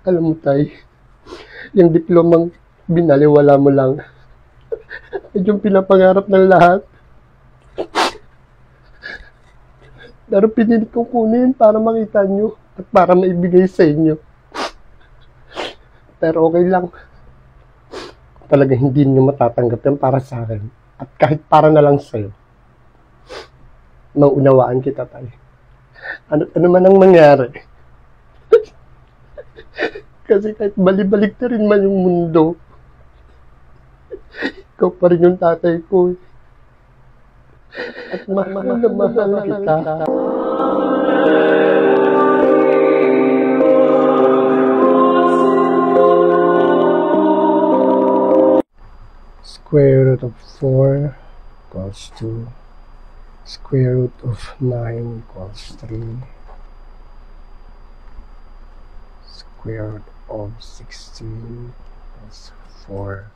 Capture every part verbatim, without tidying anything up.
Alam mo, Tay, yung diplomang binaliwala mo lang ay yung pinapangarap ng lahat. Pero pinilit kong kunin para makita nyo at para maibigay sa inyo. Pero okay lang. Talaga hindi nyo matatanggap yan para sa akin. At kahit para na lang sa'yo. Mauunawaan kita, Tay. Ano, ano man ang mangyari. Kasi kahit balibalik na rin man yung mundo, ikaw pa rin yung tatay ko. At mahal na mahal kita. Square root of four equals two. Square root of nine equals three. Square root of sixteen equals four.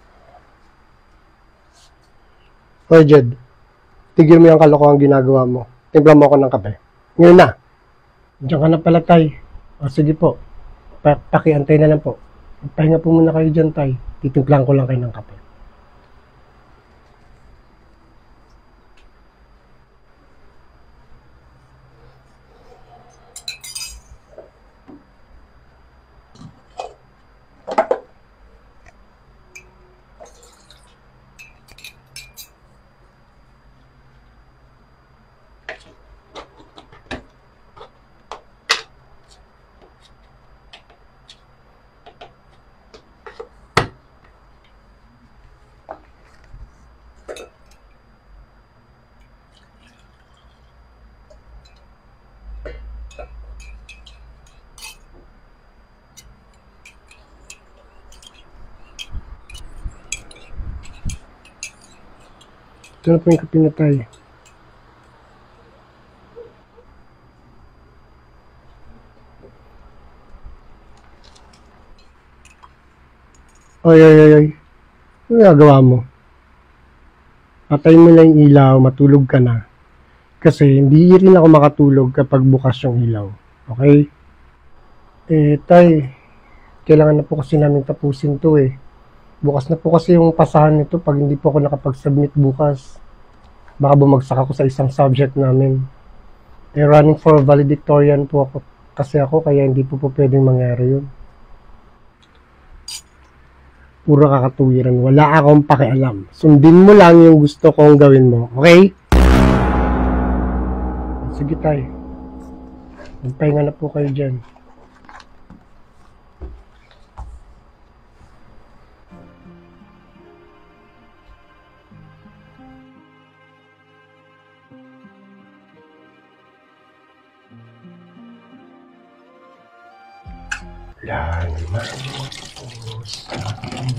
Hoy, Jed. Tigil mo yung kalokohan ginagawa mo. Timpla mo ako ng kape. Ngayon na. Diyan ka na pala, Tay. O, sige po. Pa pakiantay na lang po. Pahinga po muna kayo dyan, Tay. Titimplang ko lang kayo ng kape. Ito na po yung kape na, Tay. Oy, oy, oy, oy. Ano gagawa mo? Patayin mo na yung ilaw, matulog ka na. Kasi hindi rin ako makatulog kapag bukas yung ilaw. Okay? Eh, Tay, kailangan na po kasi namin tapusin to eh. Bukas na po kasi yung pasahan nito pag hindi po ako nakapag-submit bukas. Baka bumagsak ako sa isang subject namin. Eh, running for valedictorian po ako. Kasi ako, kaya hindi po po pwedeng mangyari yun. Puro kakatuwiran. Wala akong pakialam. Sundin mo lang yung gusto kong gawin mo. Okay? Sige, Tay. Magpahinga na po kayo dyan. Wala naman po sa akin.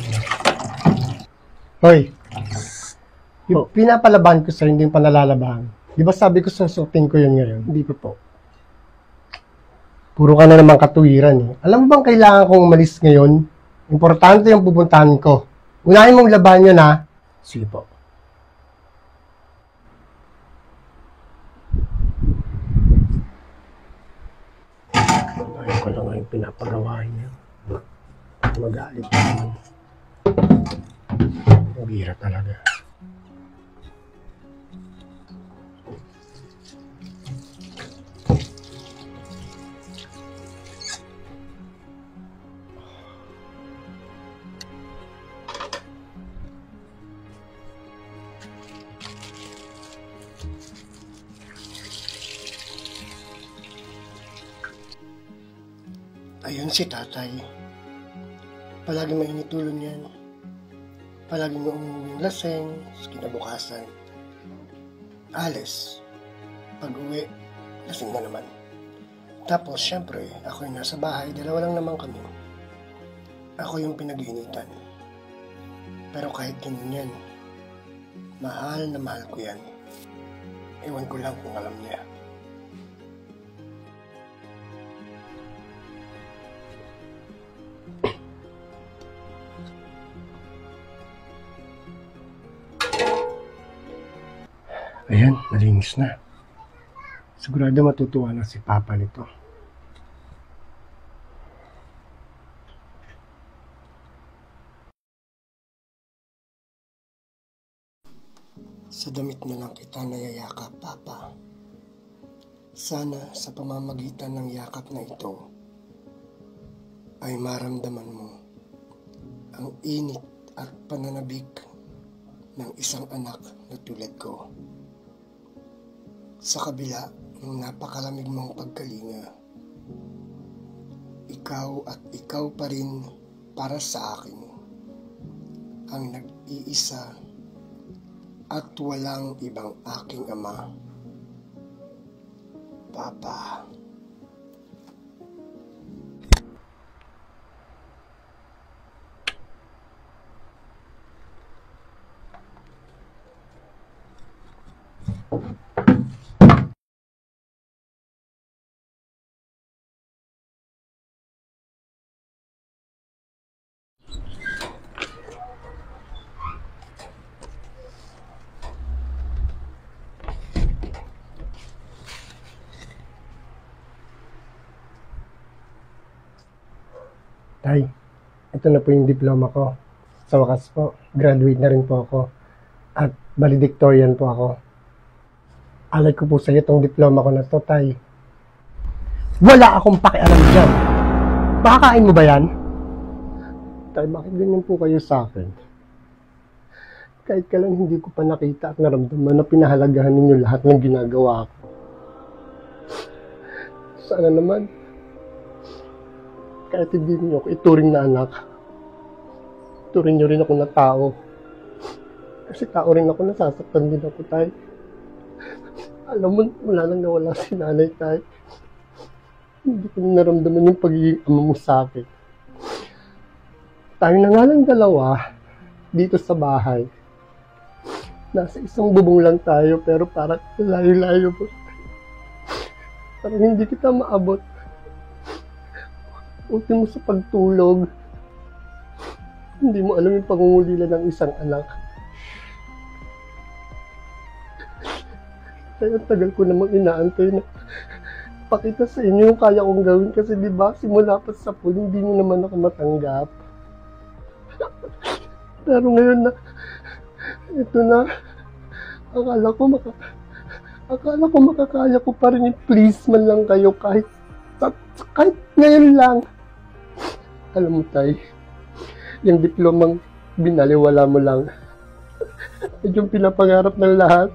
Hoy, yung oh. Pinapalaban ko sa hindi yung panalalabahan. Di ba sabi ko susutin ko yun ngayon? Hindi po po. Puro ka na naman katuwiran eh. Alam mo bang kailangan kong umalis ngayon? Importante yung pupuntahan ko. Unahin mong laban yun ha. Sige po. Unahin ko lang yung pinapagawa niya. Magalit naman. Bira talaga. Ayun si tatay. Palagi mainit ulo niyan. Palagi mo umuwi laseng, kinabukasan. Alis. Pag uwi, lasing na naman. Tapos, syempre, ako yung nasa bahay, dalawa lang naman kami. Ako yung pinag-iinitan. Pero kahit ganyan yan, mahal na mahal ko yan. Ewan ko lang kung alam niya. Ayan, malinis na. Sigurado matutuwa na si Papa nito. Sa damit na lang kita nayayakap, Papa. Sana sa pamamagitan ng yakap na ito ay maramdaman mo ang init at pananabik ng isang anak na tulad ko. Sa kabila ng napakalamig mong pagkalinga, ikaw at ikaw pa rin para sa akin ang nag-iisa at walang ibang aking ama, Papa. Tay, ito na po yung diploma ko. Sa wakas po, graduate na rin po ako. At valedictorian po ako. Alay ko po sa iyo itong diploma ko na to, Tay. Wala akong pakialam dyan. Makakain mo ba yan? Tay, bakit ganyan po kayo sa akin? Kahit kailan hindi ko pa nakita at naramdaman na pinahalagahan ninyo lahat ng ginagawa ko. Sana naman, kahit hindi niyo ako ituring na anak, ituring niyo rin ako na tao. Kasi tao rin ako, nasasaktan din ako, Tay. Alam mo, wala nang nawala si nanay, Tay. Hindi ko naramdaman yung pagiging ama mo sa akin. Tayo na nga lang dalawa dito sa bahay. Nasa isang bubong lang tayo, pero parang layo-layo po. Parang hindi kita maabot. Ultimo sa pagtulog, hindi mo alam yung pangungulila ng isang anak. Kaya tagal ko namang inaantay na pakita sa inyo yung kaya kong gawin kasi diba, simula pa sa pool, hindi nyo naman ako matanggap. Pero ngayon na, ito na, akala ko maka, akala ko makakaya ko pa rin yung please man lang kayo kahit, kahit ngayon lang. Alam mo, Tay, yung diplomang binaliwala mo lang, at yung pinapangarap ng lahat.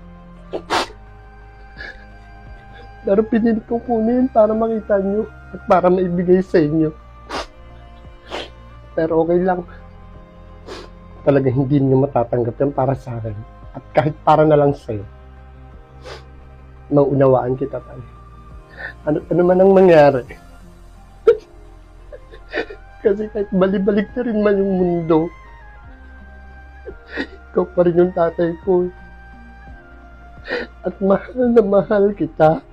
Pero pinilit kong kunin para makita nyo at para maibigay sa inyo. Pero okay lang. Talaga hindi nyo matatanggap yan para sa akin. At kahit para na lang sa'yo, mauunawaan kita, Tay. Ano, ano man ang mangyari. Kasi kahit balibalik na rin man yung mundo, ikaw pa rin yung tatay ko. At mahal na mahal kita.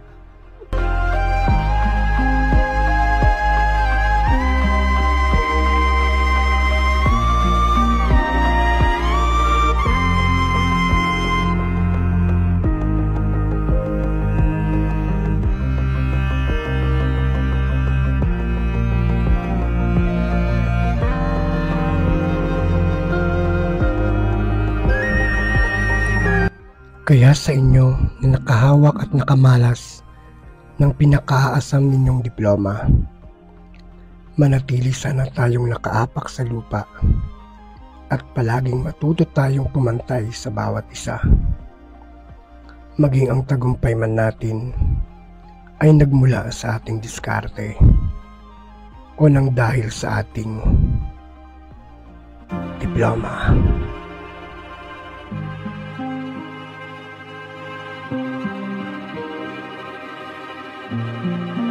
Kaya sa inyo na nakahawak at nakamalas ng pinakaasam ninyong diploma, manatili sana tayong nakaapak sa lupa at palaging matuto tayong pumantay sa bawat isa. Maging ang tagumpay man natin ay nagmula sa ating diskarte o nang dahil sa ating diploma. Thank you.